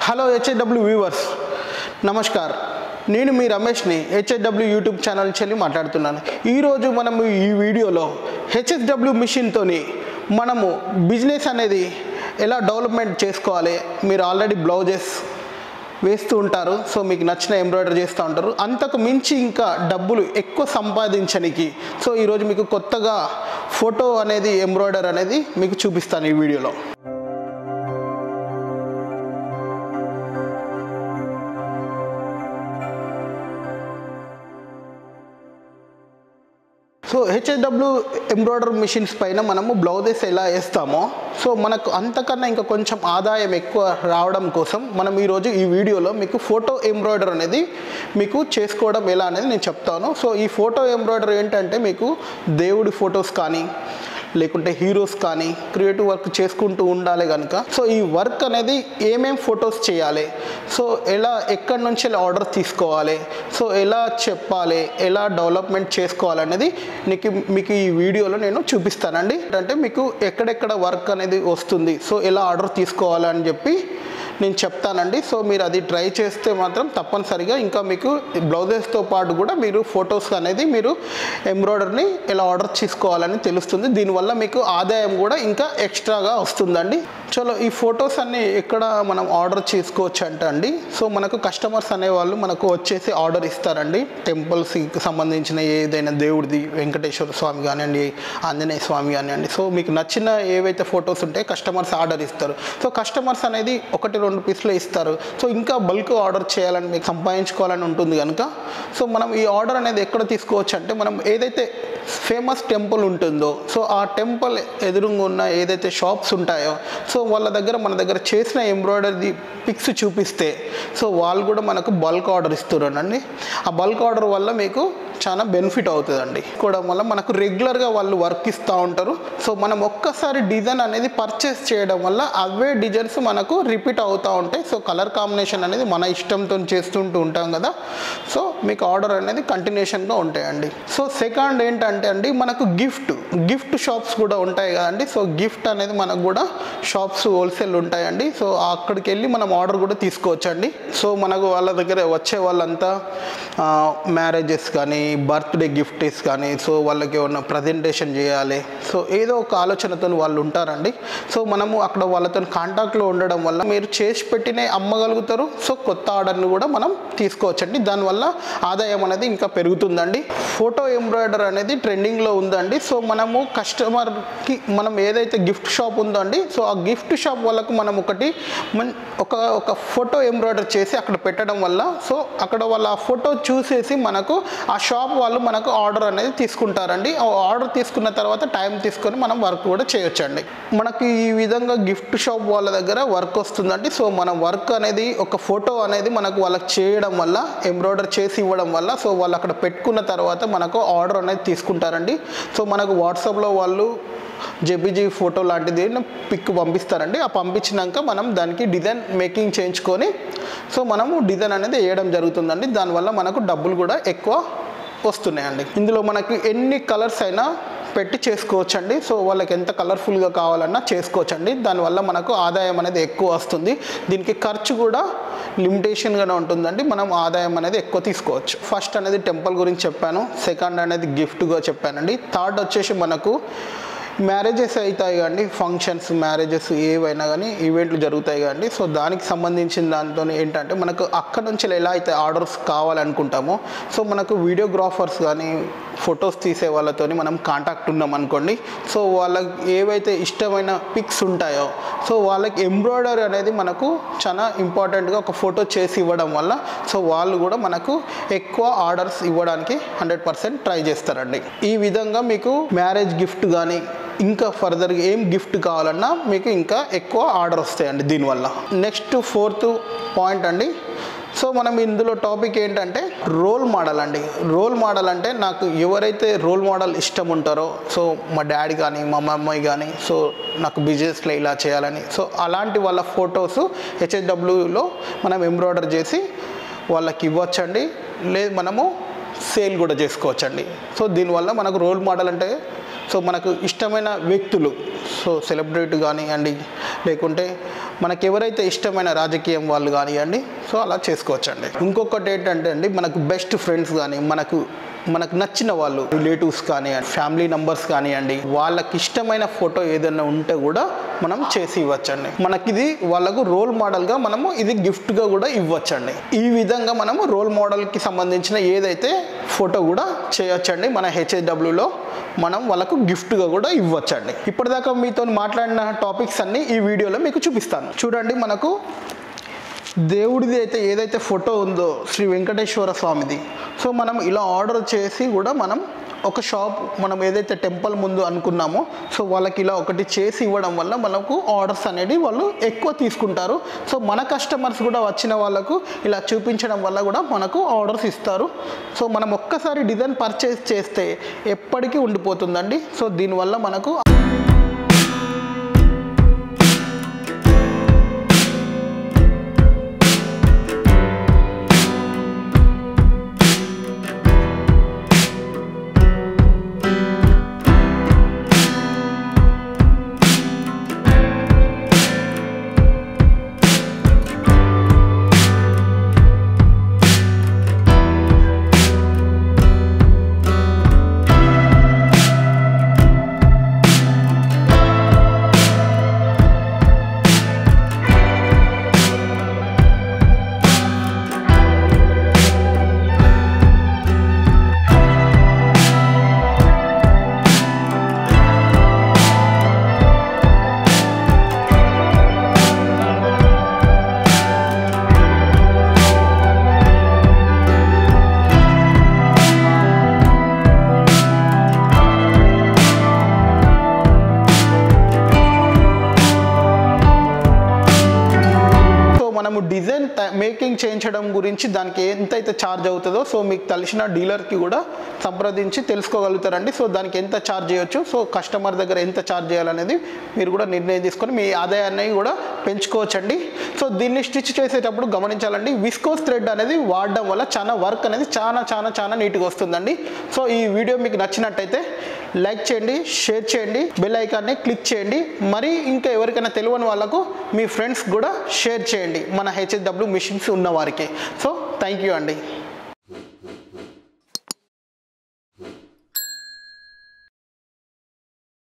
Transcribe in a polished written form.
Hello HSW viewers, నమస్కార్. నేను మీ రమేష్ని హెచ్ఎస్డబ్ల్యూ యూట్యూబ్ ఛానల్ నుంచి మాట్లాడుతున్నాను. ఈరోజు మనము ఈ వీడియోలో హెచ్ఎస్డబ్ల్యూ మిషన్తోని మనము బిజినెస్ అనేది ఎలా డెవలప్మెంట్ చేసుకోవాలి. మీరు ఆల్రెడీ బ్లౌజెస్ వేస్తూ ఉంటారు, సో మీకు నచ్చిన ఎంబ్రాయిడరీ చేస్తూ ఉంటారు. అంతకు మించి ఇంకా డబ్బులు ఎక్కువ సంపాదించడానికి సో ఈరోజు మీకు కొత్తగా ఫోటో అనేది ఎంబ్రాయిడరీ అనేది మీకు చూపిస్తాను ఈ వీడియోలో. సో హెచ్ఎస్డబ్ల్యూ ఎంబ్రాయిడరీ మిషన్స్ పైన మనము బ్లౌజెస్ ఎలా వేస్తామో సో మనకు అంతకన్నా ఇంకా కొంచెం ఆదాయం ఎక్కువ రావడం కోసం మనం ఈరోజు ఈ వీడియోలో మీకు ఫోటో ఎంబ్రాయిడరీ అనేది మీకు చేసుకోవడం ఎలా అనేది నేను చెప్తాను. సో ఈ ఫోటో ఎంబ్రాయిడరీ ఏంటంటే మీకు దేవుడి ఫొటోస్ కానీ లేకుంటే హీరోస్ కానీ క్రియేటివ్ వర్క్ చేసుకుంటూ ఉండాలి కనుక సో ఈ వర్క్ అనేది ఏమేం ఫొటోస్ చేయాలి, సో ఎలా ఎక్కడి నుంచి ఎలా ఆర్డర్ తీసుకోవాలి, సో ఎలా చెప్పాలి, ఎలా డెవలప్మెంట్ చేసుకోవాలనేది మీకు ఈ వీడియోలో నేను చూపిస్తానండి. అంటే మీకు ఎక్కడెక్కడ వర్క్ అనేది వస్తుంది, సో ఎలా ఆర్డర్ తీసుకోవాలని చెప్పి నేను చెప్తానండి. సో మీరు అది ట్రై చేస్తే మాత్రం తప్పనిసరిగా ఇంకా మీకు బ్లౌజెస్తో పాటు కూడా మీరు ఫొటోస్ అనేది మీరు ఎంబ్రాయిడరీని ఎలా ఆర్డర్ చేసుకోవాలని తెలుస్తుంది. దీనివల్ల మీకు ఆదాయం కూడా ఇంకా ఎక్స్ట్రాగా వస్తుందండి. చలో ఈ ఫొటోస్ అన్నీ ఎక్కడ మనం ఆర్డర్ చేసుకోవచ్చు అంటే అండి, సో మనకు కస్టమర్స్ అనేవాళ్ళు మనకు వచ్చేసి ఆర్డర్ ఇస్తారండి. టెంపుల్స్కి సంబంధించిన ఏదైనా దేవుడిది, వెంకటేశ్వర స్వామి కానివ్వండి, ఆంజనేయ స్వామి కానివ్వండి, సో మీకు నచ్చిన ఏవైతే ఫొటోస్ ఉంటాయో కస్టమర్స్ ఆర్డర్ ఇస్తారు. సో కస్టమర్స్ అనేది 1-2 పీస్లో ఇస్తారు. సో ఇంకా బల్క్ ఆర్డర్ చేయాలని మీకు సంపాదించుకోవాలని ఉంటుంది కనుక సో మనం ఈ ఆర్డర్ అనేది ఎక్కడ తీసుకోవచ్చు అంటే మనం ఏదైతే ఫేమస్ టెంపుల్ ఉంటుందో సో ఆ టెంపుల్ ఎదురుగా ఉన్న ఏదైతే షాప్స్ ఉంటాయో సో వాళ్ళ దగ్గర మన దగ్గర చేసిన ఎంబ్రాయిడరీ పిక్స్ చూపిస్తే సో వాళ్ళు కూడా మనకు బల్క్ ఆర్డర్ ఇస్తున్నారండి. ఆ బల్క్ ఆర్డర్ వల్ల మీకు చాలా బెనిఫిట్ అవుతుందండి. కూడా వల్ల మనకు రెగ్యులర్గా వాళ్ళు వర్క్ ఇస్తూ ఉంటారు. సో మనం ఒక్కసారి డిజైన్ అనేది పర్చేస్ చేయడం వల్ల అవే డిజైన్స్ మనకు రిపీట్ అవుతూ ఉంటాయి. సో కలర్ కాంబినేషన్ అనేది మన ఇష్టంతో చేస్తుంటూ ఉంటాం కదా, సో మీకు ఆర్డర్ అనేది కంటిన్యూషన్గా ఉంటాయండి. సో సెకండ్ ఏంటంటే అండి మనకు గిఫ్ట్ షాప్స్ కూడా ఉంటాయి కదండి. సో గిఫ్ట్ అనేది మనకు కూడా షాప్స్ హోల్సేల్ ఉంటాయండి. సో అక్కడికి వెళ్ళి మనం ఆర్డర్ కూడా తీసుకోవచ్చండి. సో మనకు వాళ్ళ దగ్గర వచ్చే వాళ్ళంతా మ్యారేజెస్ కానీ బర్త్డే గిఫ్ట్స్ కానీ సో వాళ్ళకి ఏమన్నా ప్రజెంటేషన్ చేయాలి, సో ఏదో ఒక ఆలోచనతో వాళ్ళు ఉంటారండి. సో మనము అక్కడ వాళ్ళతో కాంటాక్ట్లో ఉండడం వల్ల మీరు చేసి పెట్టినే అమ్మగలుగుతారు. సో కొత్త ఆర్డర్ని కూడా మనం తీసుకోవచ్చండి. దానివల్ల ఆదాయం అనేది ఇంకా పెరుగుతుందండి. ఫోటో ఎంబ్రాయిడరీ అనేది ట్రెండింగ్లో ఉందండి. సో మనము కస్టమర్కి మనం ఏదైతే గిఫ్ట్ షాప్ ఉందో అండి, సో ఆ గిఫ్ట్ షాప్ వాళ్ళకు మనం ఒక ఫోటో ఎంబ్రాయిడరీ చేసి అక్కడ పెట్టడం వల్ల సో అక్కడ వాళ్ళ ఆ ఫోటో చూసేసి మనకు ఆ షాప్ వాళ్ళు మనకు ఆర్డర్ అనేది తీసుకుంటారండి. ఆ ఆర్డర్ తీసుకున్న తర్వాత టైం తీసుకొని మనం వర్క్ కూడా చేయొచ్చండి. మనకి ఈ విధంగా గిఫ్ట్ షాప్ వాళ్ళ దగ్గర వర్క్ వస్తుందండి. సో మనం వర్క్ అనేది ఒక ఫోటో అనేది మనకు వాళ్ళకి చేయడం వల్ల ఎంబ్రాయిడరీ చేసి ఇవ్వడం వల్ల సో వాళ్ళు అక్కడ పెట్టుకున్న తర్వాత మనకు ఆర్డర్ అనేది తీసుకుంటారండి. సో మనకు వాట్సాప్లో వాళ్ళు జేపీజీ ఫోటో లాంటిది పిక్ పంపిస్తారండి. ఆ పంపించినాక మనం దానికి డిజైన్ మేకింగ్ చేయించుకొని సో మనము డిజైన్ అనేది వేయడం జరుగుతుందండి. దానివల్ల మనకు డబ్బులు కూడా ఎక్కువ వస్తున్నాయండి. ఇందులో మనకి ఎన్ని కలర్స్ అయినా పెట్టి చేసుకోవచ్చండి. సో వాళ్ళకి ఎంత కలర్ఫుల్గా కావాలన్నా చేసుకోవచ్చండి. దానివల్ల మనకు ఆదాయం అనేది ఎక్కువ వస్తుంది. దీనికి ఖర్చు కూడా లిమిటేషన్గానే ఉంటుందండి. మనం ఆదాయం అనేది ఎక్కువ తీసుకోవచ్చు. ఫస్ట్ అనేది టెంపుల్ గురించి చెప్పాను, సెకండ్ అనేది గిఫ్ట్గా చెప్పానండి. థర్డ్ వచ్చేసి మనకు మ్యారేజెస్ అవుతాయి కానీ ఫంక్షన్స్, మ్యారేజెస్ ఏవైనా కానీ ఈవెంట్లు జరుగుతాయి కానీ సో దానికి సంబంధించిన దాంతో ఏంటంటే మనకు అక్కడ నుంచి ఎలా అయితే ఆర్డర్స్ కావాలనుకుంటామో సో మనకు వీడియోగ్రాఫర్స్ కానీ ఫొటోస్ తీసే వాళ్ళతో మనం కాంటాక్ట్ ఉన్నాం అనుకోండి, సో వాళ్ళకి ఏవైతే ఇష్టమైన పిక్స్ ఉంటాయో సో వాళ్ళకి ఎంబ్రాయిడరీ అనేది మనకు చాలా ఇంపార్టెంట్గా ఒక ఫోటో చేసి ఇవ్వడం వల్ల సో వాళ్ళు కూడా మనకు ఎక్కువ ఆర్డర్స్ ఇవ్వడానికి 100% ట్రై చేస్తారండి. ఈ విధంగా మీకు మ్యారేజ్ గిఫ్ట్ కానీ ఇంకా ఫర్దర్గా ఏం గిఫ్ట్ కావాలన్నా మీకు ఇంకా ఎక్కువ ఆర్డర్ వస్తాయండి దీనివల్ల. నెక్స్ట్ 4th పాయింట్ అండి, సో మనం ఇందులో టాపిక్ ఏంటంటే రోల్ మోడల్ అండి. రోల్ మోడల్ అంటే నాకు ఎవరైతే రోల్ మోడల్ ఇష్టం ఉంటారో సో మా డాడీ కానీ మా మమ్మీ కానీ సో నాకు బిజినెస్లో ఇలా చేయాలని సో అలాంటి వాళ్ళ ఫొటోస్ హెచ్ఎస్డబ్ల్యూలో మనం ఎంబ్రాయిడరీ చేసి వాళ్ళకి ఇవ్వచ్చండి. లేదు మనము సేల్ కూడా చేసుకోవచ్చండి. సో దీనివల్ల మనకు రోల్ మోడల్ అంటే సో మనకు ఇష్టమైన వ్యక్తులు, సో సెలబ్రిటీ కానివ్వండి, లేకుంటే మనకు ఎవరైతే ఇష్టమైన రాజకీయం వాళ్ళు కానివ్వండి, సో అలా చేసుకోవచ్చండి. ఇంకొకటి ఏంటంటే అండి, మనకు బెస్ట్ ఫ్రెండ్స్ కానీ మనకు నచ్చిన వాళ్ళు, రిలేటివ్స్ కానివ్వండి, ఫ్యామిలీ మెంబర్స్ కానివ్వండి, వాళ్ళకి ఇష్టమైన ఫోటో ఏదైనా ఉంటే కూడా మనం చేసి ఇవ్వచ్చండి. మనకిది వాళ్ళకు రోల్ మోడల్గా మనము ఇది గిఫ్ట్గా కూడా ఇవ్వచ్చండి. ఈ విధంగా మనము రోల్ మోడల్కి సంబంధించిన ఏదైతే ఫోటో కూడా చేయొచ్చండి. మన HHWలో మనం వాళ్ళకు గిఫ్ట్గా కూడా ఇవ్వచ్చండి. ఇప్పటిదాకా మీతో మాట్లాడిన టాపిక్స్ అన్నీ ఈ వీడియోలో మీకు చూపిస్తాను. చూడండి, మనకు దేవుడిది అయితే ఏదైతే ఫోటో ఉందో శ్రీ వెంకటేశ్వర స్వామిది, సో మనం ఇలా ఆర్డర్ చేసి కూడా మనం ఒక షాప్ మనం ఏదైతే టెంపుల్ ముందు అనుకున్నామో సో వాళ్ళకి ఇలా ఒకటి చేసి ఇవ్వడం వల్ల మనకు ఆర్డర్స్ అనేది వాళ్ళు ఎక్కువ తీసుకుంటారు. సో మన కస్టమర్స్ కూడా వచ్చిన వాళ్ళకు ఇలా చూపించడం వల్ల కూడా మనకు ఆర్డర్స్ ఇస్తారు. సో మనం ఒక్కసారి డిజైన్ పర్చేస్ చేస్తే ఎప్పటికీ ఉండిపోతుందండి. సో దీనివల్ల మనకు మనము డిజైన్ మేకింగ్ చేయించడం గురించి దానికి ఎంతైతే ఛార్జ్ అవుతుందో సో మీకు తెలిసిన డీలర్కి కూడా సంప్రదించి తెలుసుకోగలుగుతారండి. సో దానికి ఎంత ఛార్జ్ చేయొచ్చు, సో కస్టమర్ దగ్గర ఎంత ఛార్జ్ చేయాలనేది మీరు కూడా నిర్ణయం తీసుకొని మీ ఆదాయాన్ని కూడా పెంచుకోవచ్చండి. సో దీన్ని స్టిచ్ చేసేటప్పుడు గమనించాలండి, విస్కోస్ థ్రెడ్ అనేది వాడడం వల్ల చాలా వర్క్ అనేది చాలా నీట్గా వస్తుందండి. సో ఈ వీడియో మీకు నచ్చినట్టయితే లైక్ చేయండి, షేర్ చేయండి, బెల్ ఐకాన్ని క్లిక్ చేయండి. మరి ఇంకా ఎవరికైనా తెలియని వాళ్ళకు మీ ఫ్రెండ్స్ కూడా షేర్ చేయండి మన HHW మిషన్స్ ఉన్న వారికి. సో థ్యాంక్ యూ అండి.